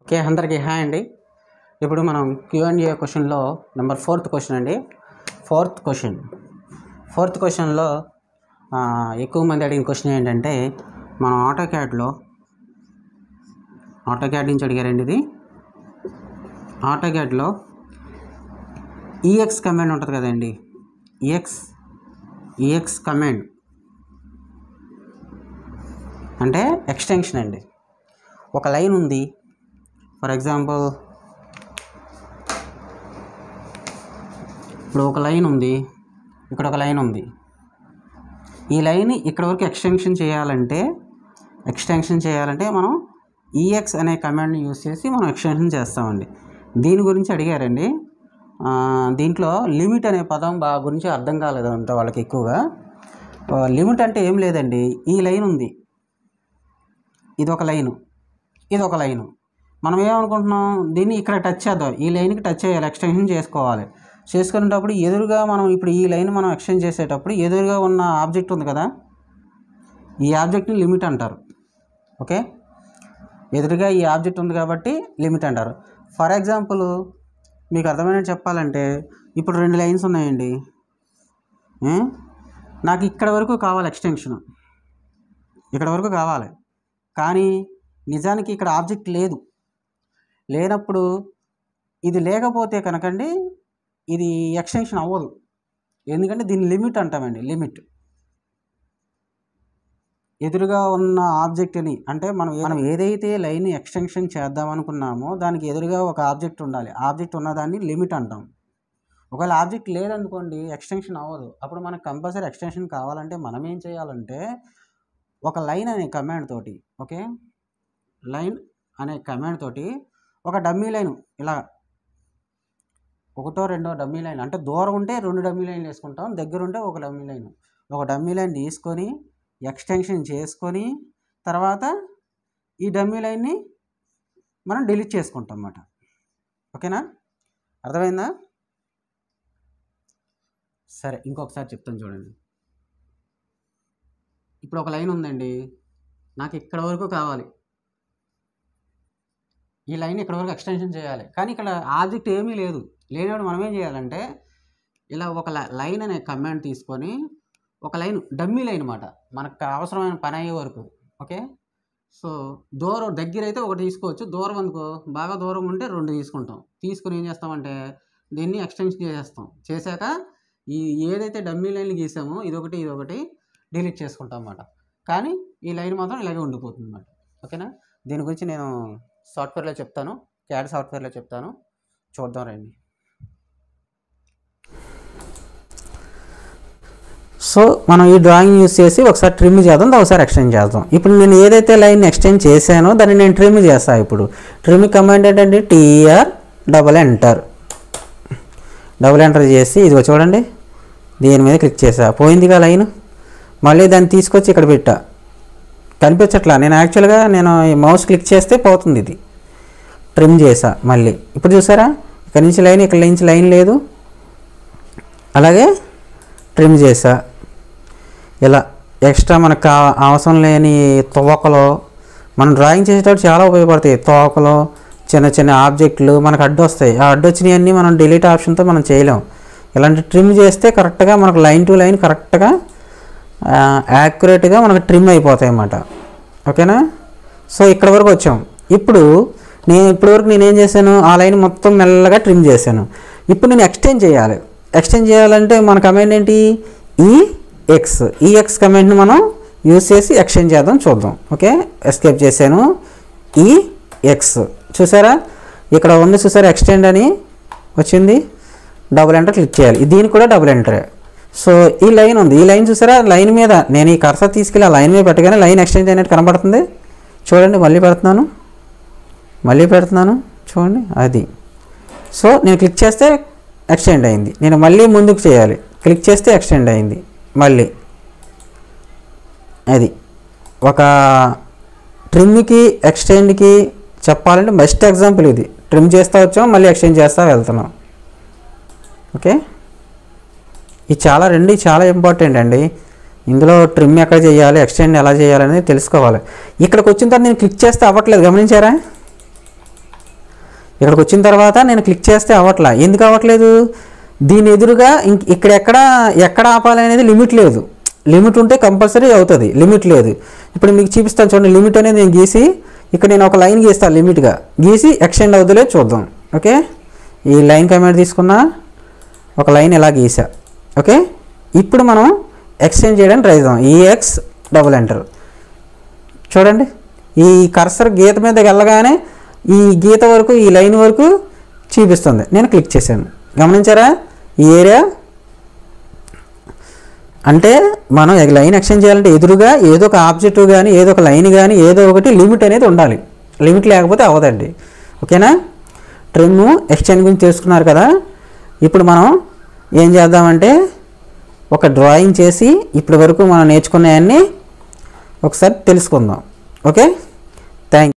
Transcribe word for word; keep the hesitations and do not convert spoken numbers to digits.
Okay, అందరికీ hi అండి. ఇప్పుడు మనం క్యూ అండ్ ఏ క్వశ్చన్లో నెంబర్ ఫోర్త్ క్వశ్చన్ అండి. ఫోర్త్ క్వశ్చన్ ఫోర్త్ క్వశ్చన్లో ఎక్కువ మంది అడిగిన క్వశ్చన్ ఏంటంటే, మనం ఆటో క్యాడ్లో ఆటో క్యాడ్ నుంచి అడిగారండి. ఇది ఆటో క్యాడ్లో ఈఎక్స్ కమాండ్ ఉంటుంది కదండి. ఈఎక్స్ ఈఎక్స్ కమాండ్ అంటే ఎక్స్టెన్షన్ అండి. ఒక లైన్ ఉంది, ఫర్ ఎగ్జాంపుల్ ఇప్పుడు ఒక లైన్ ఉంది, ఇక్కడ ఒక లైన్ ఉంది. ఈ లైన్ ఇక్కడ వరకు ఎక్స్టెన్షన్ చేయాలంటే ఎక్స్టెన్షన్ చేయాలంటే మనం ఈఎక్స్ అనే కమాండ్ని యూజ్ చేసి మనం ఎక్స్టెన్షన్ చేస్తామండి. దీని గురించి అడిగారండి. దీంట్లో లిమిట్ అనే పదం బాగా గురించి అర్థం కాలేదంట వాళ్ళకి ఎక్కువగా. లిమిట్ అంటే ఏం లేదండి, ఈ లైన్ ఉంది, ఇది ఒక లైను, ఇది ఒక లైను. మనం ఏమనుకుంటున్నాం, దీన్ని ఇక్కడ టచ్ చేద్దాం, ఈ లైన్కి టచ్ చేయాలి, ఎక్స్టెన్షన్ చేసుకోవాలి. చేసుకునేటప్పుడు ఎదురుగా మనం ఇప్పుడు ఈ లైన్ మనం ఎక్స్టెండ్ చేసేటప్పుడు ఎదురుగా ఉన్న ఆబ్జెక్ట్ ఉంది కదా, ఈ ఆబ్జెక్ట్ని లిమిట్ అంటారు. ఓకే, ఎదురుగా ఈ ఆబ్జెక్ట్ ఉంది కాబట్టి లిమిట్ అంటారు. ఫర్ ఎగ్జాంపుల్ మీకు అర్థమైనట్టు చెప్పాలంటే, ఇప్పుడు రెండు లైన్స్ ఉన్నాయండి, నాకు ఇక్కడ వరకు కావాలి ఎక్స్టెన్షన్, ఇక్కడ వరకు కావాలి, కానీ నిజానికి ఇక్కడ ఆబ్జెక్ట్ లేదు. లేనప్పుడు ఇది లేకపోతే కనుకండి ఇది ఎక్స్టెన్షన్ అవ్వదు. ఎందుకంటే దీన్ని లిమిట్ అంటామండి. లిమిట్ ఎదురుగా ఉన్న ఆబ్జెక్ట్ని అంటే మనం మనం ఏదైతే లైన్ ఎక్స్టెన్షన్ చేద్దాం అనుకున్నామో దానికి ఎదురుగా ఒక ఆబ్జెక్ట్ ఉండాలి. ఆబ్జెక్ట్ ఉన్నదాన్ని లిమిట్ అంటాం. ఒకవేళ ఆబ్జెక్ట్ లేదనుకోండి ఎక్స్టెన్షన్ అవ్వదు. అప్పుడు మనకు కంపల్సరీ ఎక్స్టెన్షన్ కావాలంటే మనం ఏం చేయాలంటే ఒక లైన్ అనే కమాండ్ తోటి, ఓకే, లైన్ అనే కమాండ్ తోటి ఒక డమ్మీ లైన్ ఇలా ఒకటో రెండో డమ్మీ లైన్, అంటే దూరం ఉంటే రెండు డమ్మీ లైన్లు వేసుకుంటాం, దగ్గర ఉంటే ఒక డమ్మీ లైన్, ఒక డమ్మీ లైన్ తీసుకొని ఎక్స్టెన్షన్ చేసుకొని తర్వాత ఈ డమ్మీ లైన్ని మనం డిలీట్ చేసుకుంటాం అన్నమాట. ఓకేనా, అర్థమైందా? సరే, ఇంకొకసారి చెప్తాను చూడండి. ఇప్పుడు ఒక లైన్ ఉందండి, నాకు ఇక్కడ వరకు కావాలి, ఈ లైన్ ఇక్కడ వరకు ఎక్స్టెన్షన్ చేయాలి, కానీ ఇక్కడ ఆబ్జెక్ట్ ఏమీ లేదు. లేనప్పుడు మనం ఏం చేయాలంటే ఇలా ఒక లైన్ అనే కమాండ్ తీసుకొని ఒక లైన్ డమ్మీ లైన్ అన్నమాట, మనకు అవసరమైన పని అయ్యే వరకు. ఓకే, సో దూరం దగ్గర అయితే ఒకటి తీసుకోవచ్చు, దూరం అనుకో బాగా దూరం ఉంటే రెండు తీసుకుంటాం. తీసుకుని ఏం చేస్తామంటే దీన్ని ఎక్స్టెన్షన్ చేసేస్తాం. చేశాక ఈ ఏదైతే డమ్మీ లైన్లు గీసామో ఇదొకటి ఇదొకటి డిలీట్ చేసుకుంటాం అన్నమాట. కానీ ఈ లైన్ మాత్రం ఇలాగే ఉండిపోతుంది అన్నమాట. ఓకేనా, దీని గురించి నేను సాఫ్ట్వేర్లో చెప్తాను, క్యాడ్ సాఫ్ట్వేర్లో చెప్తాను, చూద్దాం రండి. సో మనం ఈ డ్రాయింగ్ యూస్ చేసి ఒకసారి ట్రిమ్ చేద్దాం, ఒకసారి ఎక్స్టెండ్ చేద్దాం. ఇప్పుడు నేను ఏదైతే లైన్ ఎక్స్టెండ్ చేశానో దాన్ని నేను ట్రిమ్ చేస్తాను. ఇప్పుడు ట్రిమ్ కమాండ్ ఏంటంటే TR double enter double enter చేసి ఇదిగో చూడండి, దీని మీద క్లిక్ చేసా, పోయిందిగా లైన్. మళ్ళీ దాన్ని తీసుకొచ్చి ఇక్కడ పెట్టా, కనిపించట్లా. నేను యాక్చువల్గా నేను మౌస్ క్లిక్ చేస్తే పోతుంది, ఇది ట్రిమ్ చేసా. మళ్ళీ ఇప్పుడు చూసారా, ఇక్కడ నుంచి లైన్, ఇక్కడ నుంచి లైన్ లేదు, అలాగే ట్రిమ్ చేసా. ఇలా ఎక్స్ట్రా మనకు కా అవసరం లేని తోకలు మనం డ్రాయింగ్ చేసేటప్పుడు చాలా ఉపయోగపడతాయి. తోకలు, చిన్న చిన్న ఆబ్జెక్టులు మనకు అడ్డు వస్తాయి. ఆ అడ్డు వచ్చినవన్నీ మనం డిలీట్ ఆప్షన్తో మనం చేయలేం. ఇలాంటి ట్రిమ్ చేస్తే కరెక్ట్గా మనకు లైన్ టు లైన్ కరెక్ట్గా యాక్యురేట్గా మనకు ట్రిమ్ అయిపోతాయి అన్నమాట. ఓకేనా, సో ఇక్కడ వరకు వచ్చాం. ఇప్పుడు నేను ఇప్పటి వరకు నేను ఏం చేశాను, ఆ లైన్ మొత్తం మెల్లగా ట్రిమ్ చేశాను. ఇప్పుడు నేను ఎక్స్టెండ్ చేయాలి. ఎక్స్టెండ్ చేయాలంటే మన కమాండ్ ఏంటి, ఈ ఎక్స్ ఈ ఎక్స్ కమాండ్ని మనం యూజ్ చేసి ఎక్స్టెండ్ చేద్దాం, చూద్దాం. ఓకే, ఎస్కేప్ చేశాను. ఈ ఎక్స్ చూసారా, ఇక్కడ ఉంది చూసారా, ఎక్స్టెండ్ అని వచ్చింది, డబుల్ ఎంటర్ క్లిక్ చేయాలి. దీనికి కూడా డబుల్ ఎంటరే. సో ఈ లైన్ ఉంది, ఈ లైన్ చూసారా, లైన్ మీద నేను ఈ కర్సర్ తీసుకెళ్ళి ఆ లైన్ మీద పెట్టగానే లైన్ ఎక్స్టెండ్ అయినట్టు కనబడుతుంది. చూడండి, మళ్ళీ పెడుతున్నాను, మళ్ళీ పెడుతున్నాను, చూడండి అది. సో నేను క్లిక్ చేస్తే ఎక్స్టెండ్ అయింది. నేను మళ్ళీ ముందుకు చేయాలి, క్లిక్ చేస్తే ఎక్స్టెండ్ అయింది మళ్ళీ. అది ఒక ట్రిమ్కి ఎక్స్టెండ్కి చెప్పాలంటే బెస్ట్ ఎగ్జాంపుల్ ఇది. ట్రిమ్ చేస్తూ వచ్చాం, మళ్ళీ ఎక్స్టెండ్ చేస్తూ వెళ్తున్నాం. ఓకే, ఇది చాలా రెండు చాలా ఇంపార్టెంట్ అండి. ఇందులో ట్రిమ్ ఎక్కడ చేయాలి, ఎక్స్టెండ్ ఎలా చేయాలి అనేది తెలుసుకోవాలి. ఇక్కడికి వచ్చిన తర్వాత నేను క్లిక్ చేస్తే అవ్వట్లేదు, గమనించారా? ఇక్కడికి వచ్చిన తర్వాత నేను క్లిక్ చేస్తే అవ్వట్లా. ఎందుకు అవ్వట్లేదు? దీని ఎదురుగా ఇంక ఇక్కడ ఎక్కడ ఎక్కడ ఆపాలి అనేది లిమిట్ లేదు. లిమిట్ ఉంటే కంపల్సరీ అవుతుంది, లిమిట్ లేదు. ఇప్పుడు మీకు చూపిస్తాను చూడండి. లిమిట్ అనేది నేను గీసి ఇక్కడ నేను ఒక లైన్ గీస్తాను, లిమిట్గా గీసి ఎక్స్టెండ్ అవుతుందో చూద్దాం. ఓకే, ఈ లైన్ కమాండ్ తీసుకున్నా, ఒక లైన్ ఇలా గీసా. ఓకే, ఇప్పుడు మనం ఎక్స్టెండ్ చేయడానికి ట్రై చేద్దాం. EX double enter. చూడండి, ఈ కర్సర్ గీత మీద వెళ్ళగానే ఈ గీత వరకు, ఈ లైన్ వరకు చూపిస్తుంది. నేను క్లిక్ చేశాను, గమనించారా? ఈ ఏరియా అంటే మనం లైన్ ఎక్స్టెండ్ చేయాలంటే ఎదురుగా ఏదో ఒక ఆబ్జెక్ట్ కానీ, ఏదో ఒక లైన్ కానీ, ఏదో ఒకటి లిమిట్ అనేది ఉండాలి. లిమిట్ లేకపోతే అవ్వదండి. ఓకేనా? ట్రిమ్ ఎక్స్టెండ్ గురించి తెలుసుకున్నారు కదా. ఇప్పుడు మనం ఏం చేద్దామంటే ఒక డ్రాయింగ్ చేసి ఇప్పటి వరకు మనం నేర్చుకున్నాయన్నీ ఒకసారి తెలుసుకుందాం. Okay, thank